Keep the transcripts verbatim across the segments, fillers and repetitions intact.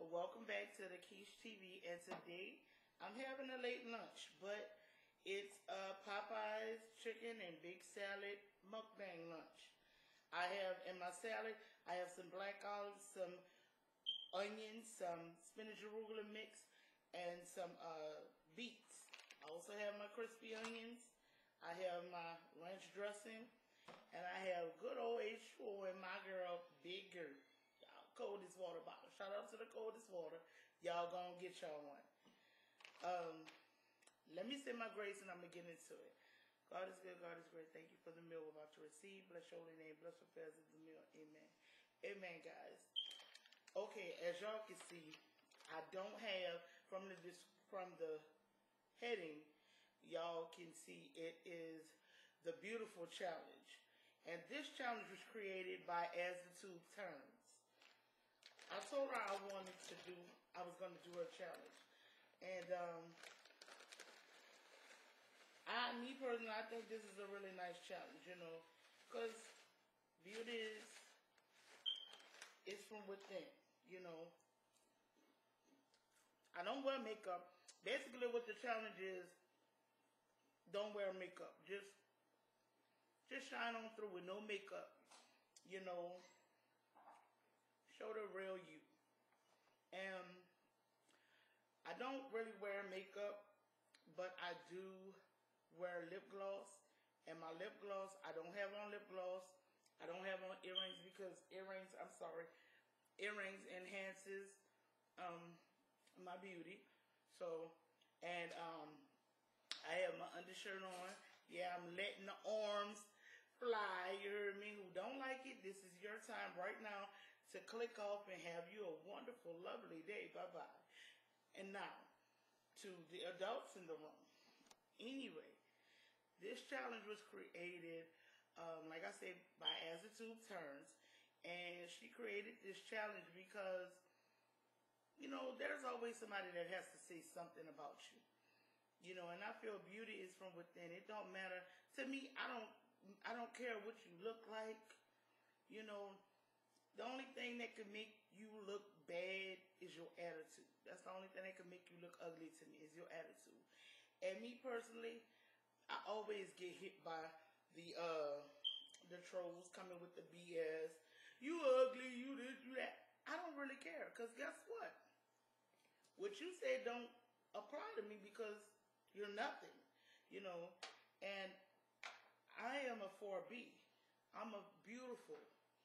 Welcome back to the Quiche T V, and today I'm having a late lunch, but it's uh, Popeyes chicken and big salad mukbang lunch. I have in my salad, I have some black olives, some onions, some spinach arugula mix, and some uh, beets. I also have my crispy onions. I have my ranch dressing, and I have good old H two O and my girl, Big Girl. Coldest water bottle. Shout out to the coldest water. Y'all gonna get y'all one. Um, let me say my grace and I'm gonna get into it. God is good, God is great. Thank you for the meal we're about to receive. Bless your holy name. Bless the affairs of the meal. Amen. Amen, guys. Okay, as y'all can see, I don't have from the from the heading, y'all can see it is the beautiful challenge. And this challenge was created by As the Tube Turns. I told her I wanted to do, I was going to do her challenge. And, um, I, me personally, I think this is a really nice challenge, you know, because beauty is, is from within, you know. I don't wear makeup. Basically what the challenge is, don't wear makeup. Just, just shine on through with no makeup, you know. Show the real you. And I don't really wear makeup, but I do wear lip gloss. And my lip gloss, I don't have on lip gloss. I don't have on earrings because earrings, I'm sorry, earrings enhances um, my beauty. So, and um, I have my undershirt on. Yeah, I'm letting the arms fly. You heard me? Who don't like it, this is your time right now to click off and have you a wonderful, lovely day. Bye-bye. And now, to the adults in the room. Anyway, this challenge was created, um, like I said, by As the Tube Turns. And she created this challenge because, you know, there's always somebody that has to say something about you. You know, and I feel beauty is from within. It don't matter. To me, I don't, I don't care what you look like. You know, the only thing that can make you look bad is your attitude. That's the only thing that can make you look ugly to me is your attitude. And me personally, I always get hit by the uh, the trolls coming with the B S. You ugly, you this, you that. I don't really care, because guess what? What you say don't apply to me because you're nothing, you know. And I am a four B. I'm a beautiful,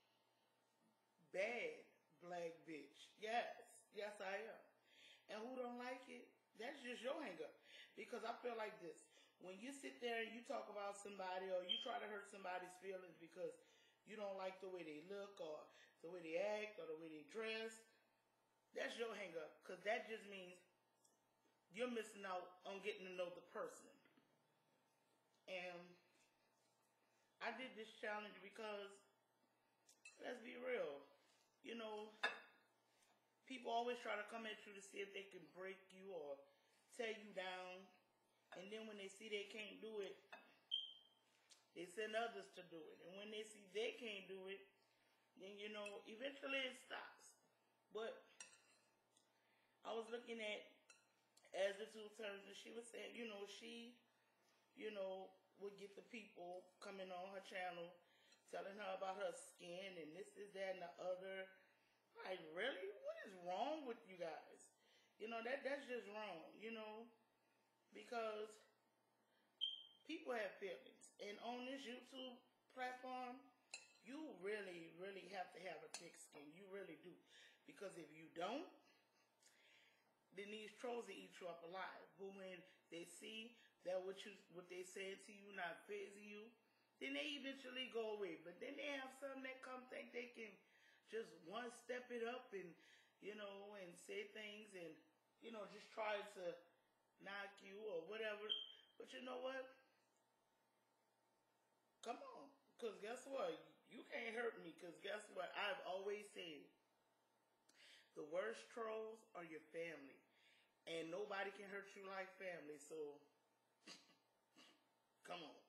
bad black bitch. Yes, yes I am. And who don't like it, that's just your hang up. Because I feel like this. When you sit there and you talk about somebody or you try to hurt somebody's feelings because you don't like the way they look or the way they act or the way they dress, that's your hang up. Because that just means you're missing out on getting to know the person. And I did this challenge because, let's be real, you know, people always try to come at you to see if they can break you or tear you down. And then when they see they can't do it, they send others to do it. And when they see they can't do it, then, you know, eventually it stops. But I was looking at As the Two Turns, and she was saying, you know, she, you know, would get the people coming on her channel telling her about her skin and this, is that, and the other. Like, really? What is wrong with you guys? You know, that that's just wrong, you know, because people have feelings. And on this YouTube platform, you really, really have to have a thick skin. You really do. Because if you don't, then these trolls will eat you up alive. But when they see that what you what they said to you not fits you, then they eventually go away. But then they have some that come think they can just one step it up and, you know, and say things and, you know, just try to knock you or whatever. But you know what? Come on. Because guess what? You can't hurt me. Because guess what? I've always said, the worst trolls are your family. And nobody can hurt you like family. So, come on.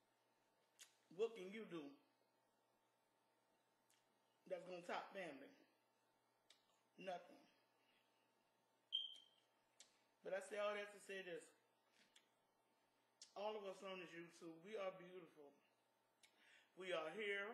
What can you do that's going to top family? Nothing. But I say all that to say this. All of us on this YouTube, we are beautiful. We are here.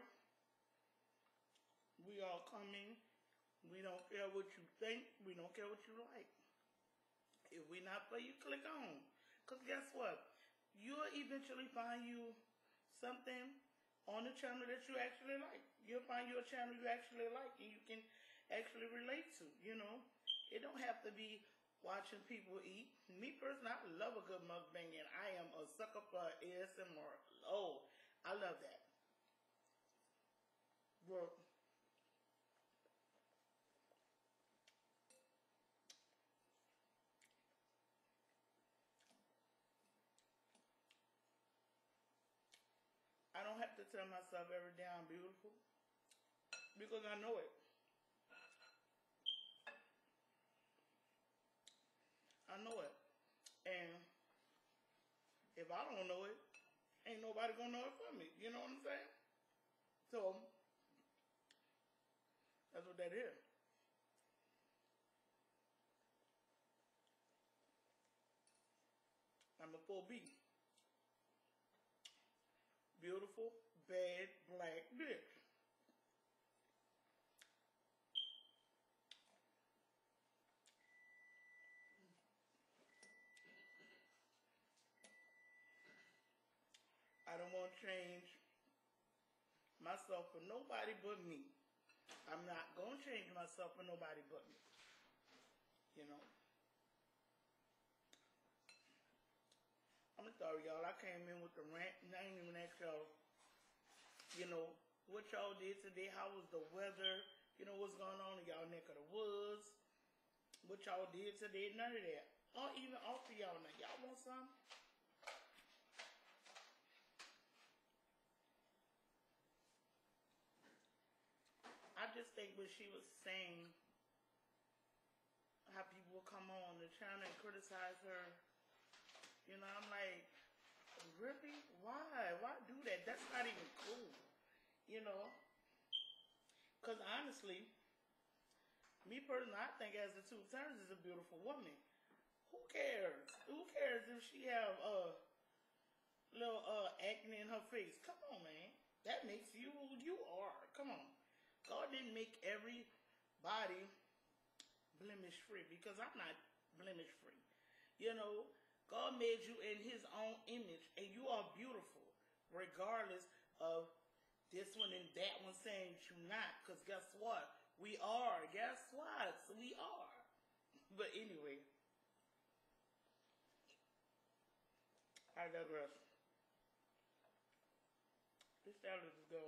We are coming. We don't care what you think. We don't care what you like. If we not for you, click on. Because guess what? You'll eventually find you something on the channel that you actually like. You'll find you a channel you actually like and you can actually relate to, you know. It don't have to be watching people eat. Me personally, I love a good mukbang and I am a sucker for A S M R. Oh, I love that. Well, I don't have to tell myself every day I'm beautiful because I know it. I know it. And if I don't know it, ain't nobody gonna know it for me. You know what I'm saying? So, that's what that is. I'm a full B. Beautiful, bad, black bitch. I don't want to change myself for nobody but me. I'm not going to change myself for nobody but me. You know? I'm sorry, y'all. I came in with the rant and I ain't even asked y'all, you know, what y'all did today. How was the weather? You know, what's going on in y'all neck of the woods? What y'all did today? None of that. Or even offer y'all now. Y'all want some? I just think what she was saying, how people will come on the channel and criticize her. You know, I'm like, really? Why? Why do that? That's not even cool. You know? Because honestly, me personally, I think as the two turns is a beautiful woman. Who cares? Who cares if she have a uh, little uh, acne in her face? Come on, man. That makes you who you are. Come on. God didn't make everybody blemish free because I'm not blemish free. You know, God made you in his own image and you are beautiful regardless of this one and that one saying you're not. Because guess what? We are. Guess what? We are. But anyway, I digress. This salad is good.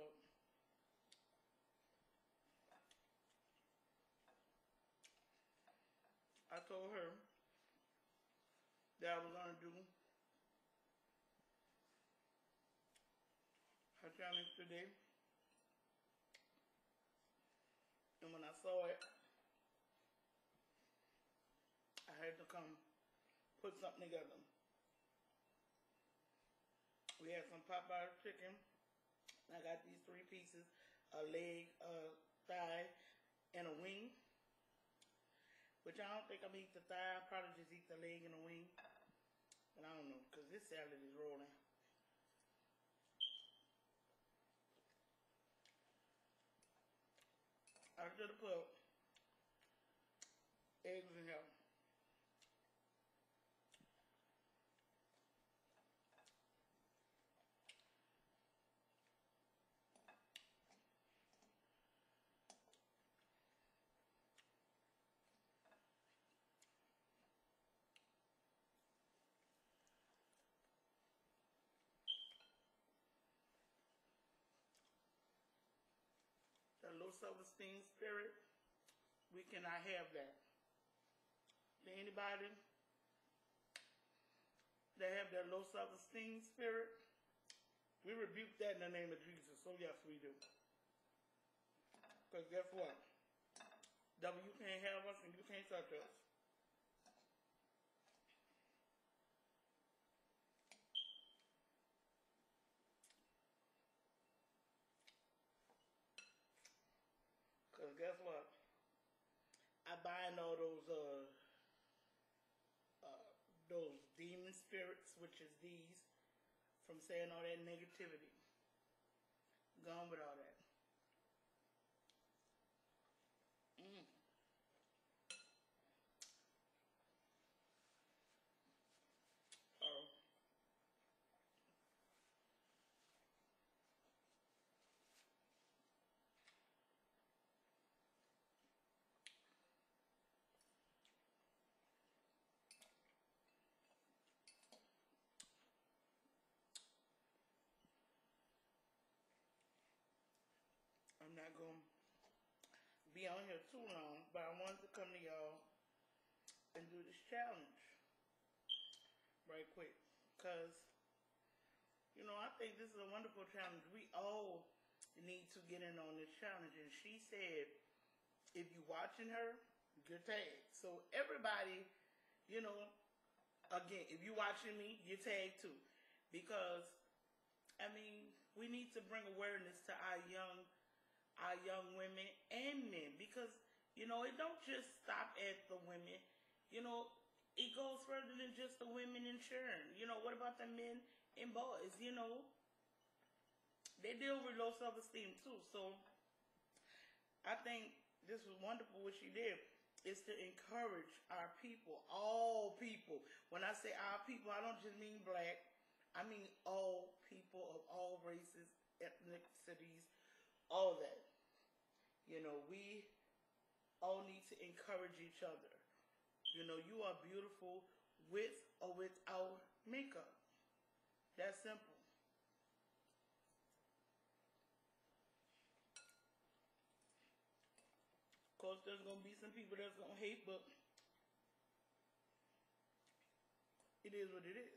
I told her that I was going to do her challenge today. And when I saw it, I had to come put something together. We had some Popeyes chicken. I got these three pieces, a leg, a thigh, and a wing. Which I don't think I'm going to eat the thigh. I'll probably just eat the leg and the wing. But I don't know, because this salad is rolling. I should have put eggs in here. That low self-esteem spirit, we cannot have that. To anybody that have that low self-esteem spirit, we rebuke that in the name of Jesus. So yes, we do. Because guess what? Devil, you can't have us and you can't touch us. Because guess what? I bind all those uh, uh those demon spirits, which is these, from saying all that negativity. Gone with all that. Mm. Oh. I'm not going to be on here too long, but I wanted to come to y'all and do this challenge right quick. Because, you know, I think this is a wonderful challenge. We all need to get in on this challenge. And she said, if you watching her, you're tagged. So everybody, you know, again, if you watching me, you're tagged too. Because, I mean, we need to bring awareness to our young our young women and men, because, you know, it don't just stop at the women. You know, it goes further than just the women and children. You know, what about the men and boys? You know, they deal with low self-esteem too. So I think this was wonderful what she did, is to encourage our people, all people. When I say our people, I don't just mean black. I mean all people of all races, ethnicities, all that. You know, we all need to encourage each other. You know, you are beautiful with or without makeup. That's simple. Of course, there's going to be some people that's going to hate, but it is what it is.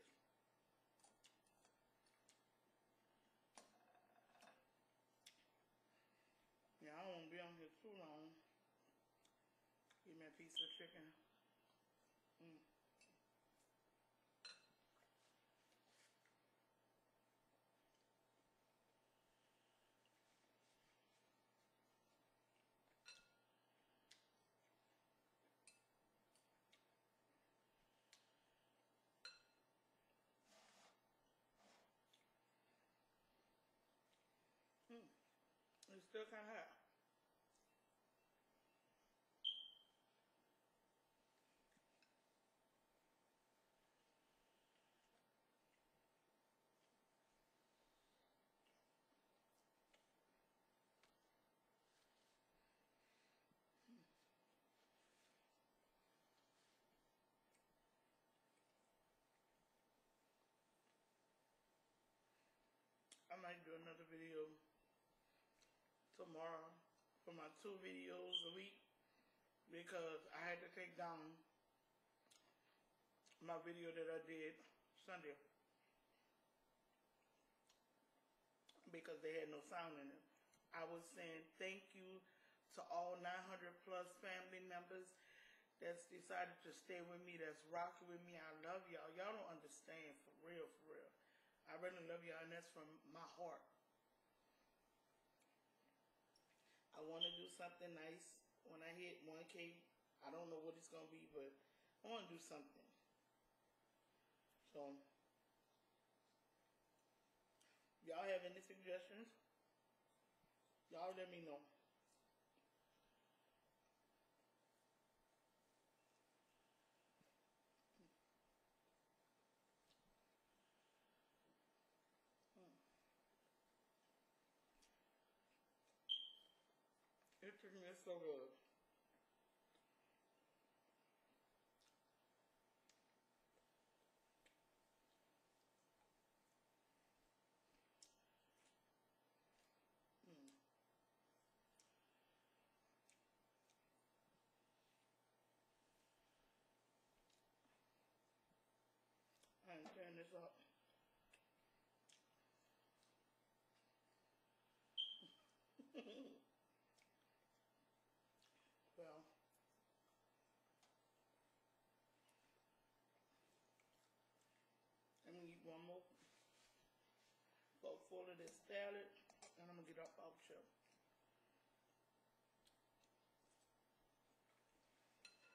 Yeah, I don't want to be on here too long. Give me a piece of chicken. Mm. Mm. It's still kind of hot. I might do another video tomorrow for my two videos a week, because I had to take down my video that I did Sunday because they had no sound in it. I was saying thank you to all nine hundred plus family members that's decided to stay with me, that's rocking with me. I love y'all. Y'all don't understand, for real, for real. I really love y'all, and that's from my heart. I want to do something nice when I hit one K. I don't know what it's going to be, but I want to do something. So, y'all have any suggestions? Y'all let me know. It took me so good. Mm. I ain't turn this up. Well, I'm gonna eat one more bowl full of this salad, and I'm gonna get up out here.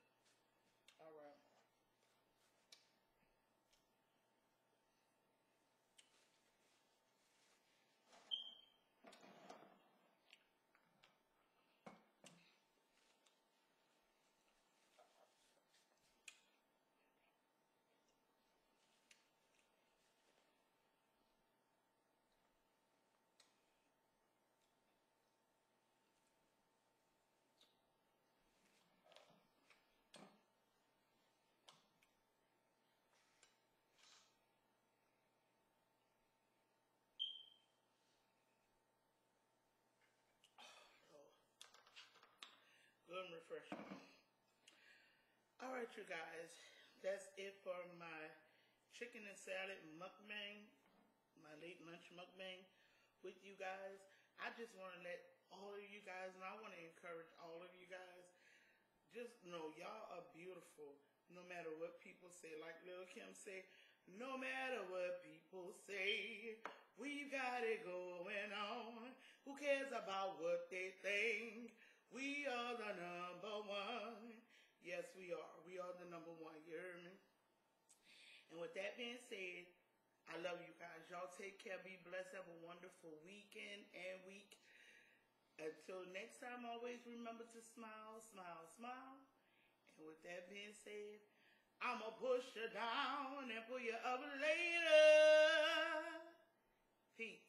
good and refreshing. All right, you guys. That's it for my chicken and salad mukbang, my late lunch mukbang with you guys. I just want to let all of you guys, and I want to encourage all of you guys, just know y'all are beautiful no matter what people say. Like Lil Kim say, no matter what people say, we got it going on. Who cares about what they think? We are the number one. Yes, we are. We are the number one. You hear me? And with that being said, I love you guys. Y'all take care. Be blessed. Have a wonderful weekend and week. Until next time, always remember to smile, smile, smile. And with that being said, I'ma push you down and pull you up later. Peace.